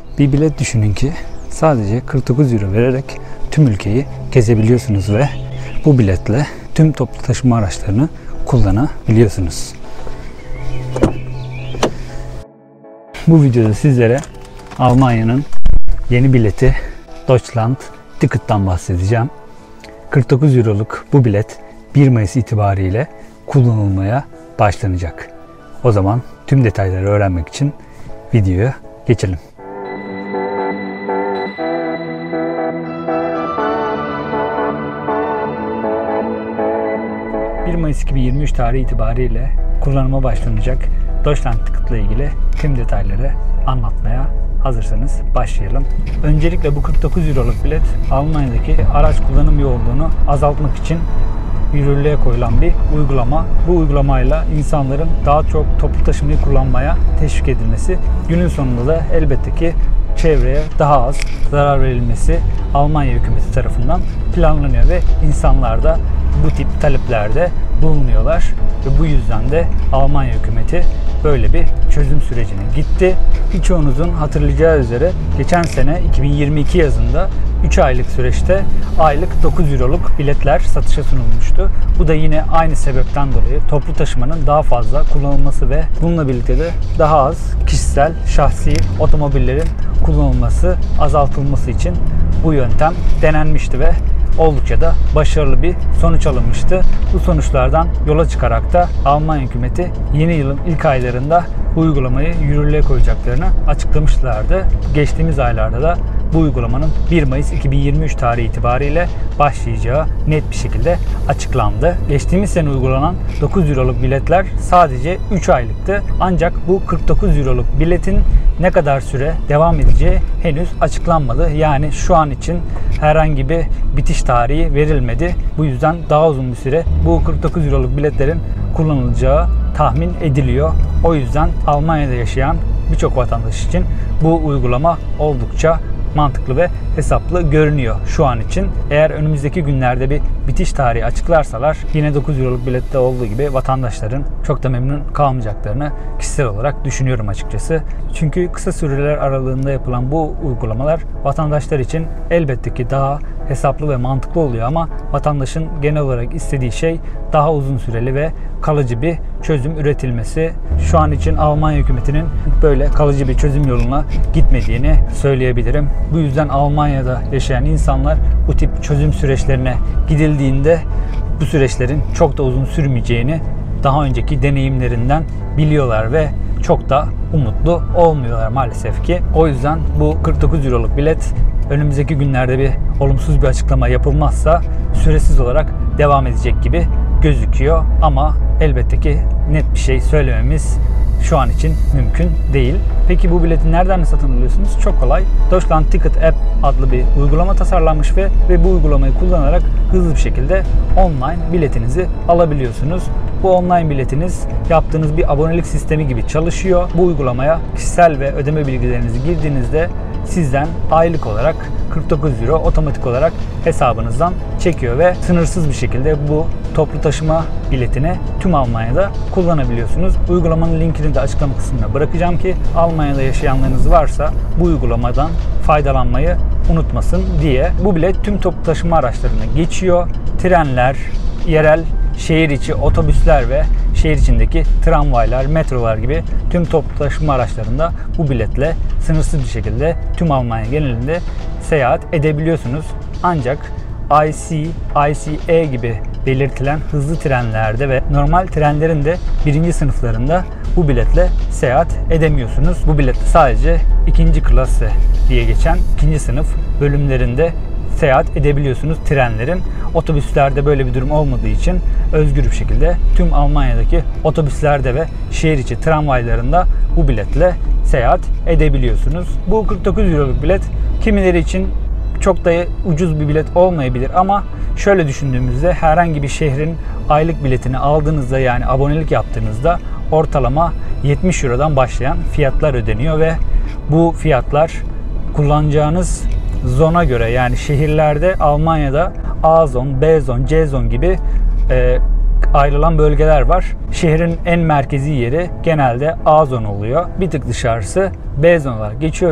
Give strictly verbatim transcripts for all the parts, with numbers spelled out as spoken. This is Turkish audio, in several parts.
Bir bilet düşünün ki sadece kırk dokuz euro vererek tüm ülkeyi gezebiliyorsunuz ve bu biletle tüm toplu taşıma araçlarını kullanabiliyorsunuz. Bu videoda sizlere Almanya'nın yeni bileti Deutschland Ticket'tan bahsedeceğim. kırk dokuz euroluk bu bilet bir Mayıs itibariyle kullanılmaya başlanacak. O zaman tüm detayları öğrenmek için videoya geçelim. bir Mayıs iki bin yirmi üç tarihi itibariyle kullanıma başlanacak Deutschland Ticket ile ilgili tüm detayları anlatmaya hazırsanız başlayalım. Öncelikle bu kırk dokuz euroluk bilet Almanya'daki araç kullanım yoğunluğunu azaltmak için yürürlüğe koyulan bir uygulama. Bu uygulamayla insanların daha çok toplu taşımayı kullanmaya teşvik edilmesi, günün sonunda da elbette ki çevreye daha az zarar verilmesi Almanya hükümeti tarafından planlanıyor ve insanlar da bu tip taleplerde bulunuyorlar ve bu yüzden de Almanya hükümeti böyle bir çözüm sürecine gitti. Birçoğunuzun hatırlayacağı üzere geçen sene iki bin yirmi iki yazında üç aylık süreçte aylık dokuz euroluk biletler satışa sunulmuştu. Bu da yine aynı sebepten dolayı toplu taşımanın daha fazla kullanılması ve bununla birlikte de daha az kişisel, şahsi otomobillerin kullanılması, azaltılması için bu yöntem denenmişti ve oldukça da başarılı bir sonuç alınmıştı. Bu sonuçlardan yola çıkarak da Almanya hükümeti yeni yılın ilk aylarında bu uygulamayı yürürlüğe koyacaklarını açıklamışlardı. Geçtiğimiz aylarda da bu uygulamanın bir Mayıs iki bin yirmi üç tarihi itibariyle başlayacağı net bir şekilde açıklandı. Geçtiğimiz sene uygulanan dokuz euroluk biletler sadece üç aylıktı. Ancak bu kırk dokuz euroluk biletin ne kadar süre devam edeceği henüz açıklanmadı. Yani şu an için herhangi bir bitiş tarihi verilmedi. Bu yüzden daha uzun bir süre bu kırk dokuz euroluk biletlerin kullanılacağı tahmin ediliyor. O yüzden Almanya'da yaşayan birçok vatandaş için bu uygulama oldukça mantıklı ve hesaplı görünüyor şu an için. Eğer önümüzdeki günlerde bir bitiş tarihi açıklarsalar yine dokuz euroluk bilette olduğu gibi vatandaşların çok da memnun kalmayacaklarını kişisel olarak düşünüyorum açıkçası. Çünkü kısa süreler aralığında yapılan bu uygulamalar vatandaşlar için elbette ki daha hesaplı ve mantıklı oluyor ama vatandaşın genel olarak istediği şey daha uzun süreli ve kalıcı bir çözüm üretilmesi. Şu an için Almanya hükümetinin böyle kalıcı bir çözüm yoluna gitmediğini söyleyebilirim. Bu yüzden Almanya'da yaşayan insanlar bu tip çözüm süreçlerine gidildiğinde bu süreçlerin çok da uzun sürmeyeceğini daha önceki deneyimlerinden biliyorlar ve çok da umutlu olmuyorlar maalesef ki. O yüzden bu kırk dokuz euroluk bilet önümüzdeki günlerde bir olumsuz bir açıklama yapılmazsa süresiz olarak devam edecek gibi gözüküyor ama elbette ki net bir şey söylememiz şu an için mümkün değil. Peki bu bileti nereden satın alıyorsunuz? Çok kolay. Deutschland Ticket App adlı bir uygulama tasarlanmış ve, ve bu uygulamayı kullanarak hızlı bir şekilde online biletinizi alabiliyorsunuz. Bu online biletiniz yaptığınız bir abonelik sistemi gibi çalışıyor. Bu uygulamaya kişisel ve ödeme bilgilerinizi girdiğinizde sizden aylık olarak kırk dokuz euro otomatik olarak hesabınızdan çekiyor ve sınırsız bir şekilde bu toplu taşıma biletini tüm Almanya'da kullanabiliyorsunuz. Uygulamanın linkini de açıklama kısmına bırakacağım ki Almanya'da yaşayanlarınız varsa bu uygulamadan faydalanmayı unutmasın diye. Bu bilet tüm toplu taşıma araçlarına geçiyor. Trenler, yerel şehir içi otobüsler ve şehir içindeki tramvaylar, metrolar gibi tüm toplu taşıma araçlarında bu biletle sınırsız bir şekilde tüm Almanya genelinde seyahat edebiliyorsunuz. Ancak I C, I C E gibi belirtilen hızlı trenlerde ve normal trenlerin de birinci sınıflarında bu biletle seyahat edemiyorsunuz. Bu biletle sadece ikinci klası diye geçen ikinci sınıf bölümlerinde seyahat edebiliyorsunuz trenlerin. Otobüslerde böyle bir durum olmadığı için özgür bir şekilde tüm Almanya'daki otobüslerde ve şehir içi tramvaylarında bu biletle seyahat edebiliyorsunuz. Bu kırk dokuz euroluk bilet kimileri için çok da ucuz bir bilet olmayabilir ama şöyle düşündüğümüzde herhangi bir şehrin aylık biletini aldığınızda, yani abonelik yaptığınızda ortalama yetmiş eurodan başlayan fiyatlar ödeniyor ve bu fiyatlar kullanacağınız zona göre, yani şehirlerde Almanya'da A zon, B zon, C zon gibi e, ayrılan bölgeler var. Şehrin en merkezi yeri genelde A zon oluyor. Bir tık dışarısı B zon olarak geçiyor ve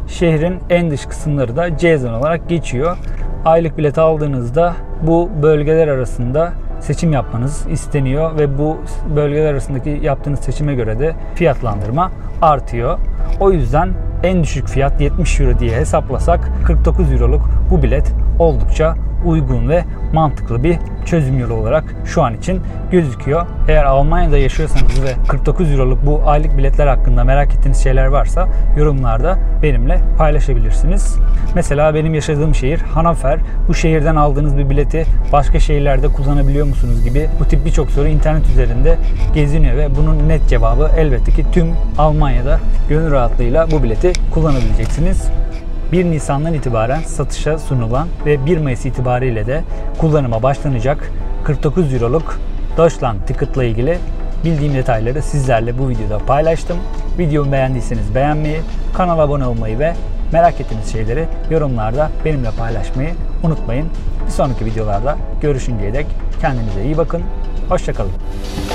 şehrin en dış kısımları da C zone olarak geçiyor. Aylık bilet aldığınızda bu bölgeler arasında seçim yapmanız isteniyor ve bu bölgeler arasındaki yaptığınız seçime göre de fiyatlandırma artıyor. O yüzden en düşük fiyat yetmiş euro diye hesaplasak kırk dokuz euroluk bu bilet oldukça uygun ve mantıklı bir çözüm yolu olarak şu an için gözüküyor. Eğer Almanya'da yaşıyorsanız ve kırk dokuz euroluk bu aylık biletler hakkında merak ettiğiniz şeyler varsa yorumlarda benimle paylaşabilirsiniz. Mesela benim yaşadığım şehir Hannover. Bu şehirden aldığınız bir bileti başka şehirlerde kullanabiliyor musunuz gibi bu tip birçok soru internet üzerinde geziniyor ve bunun net cevabı elbette ki tüm Almanya'da gönül rahatlığıyla bu bileti kullanabileceksiniz. bir Nisan'dan itibaren satışa sunulan ve bir Mayıs itibariyle de kullanıma başlanacak kırk dokuz euroluk Deutschland Ticket'la ilgili bildiğim detayları sizlerle bu videoda paylaştım. Videomu beğendiyseniz beğenmeyi, kanala abone olmayı ve merak ettiğiniz şeyleri yorumlarda benimle paylaşmayı unutmayın. Bir sonraki videolarda görüşünceye dek kendinize iyi bakın. Hoşça kalın.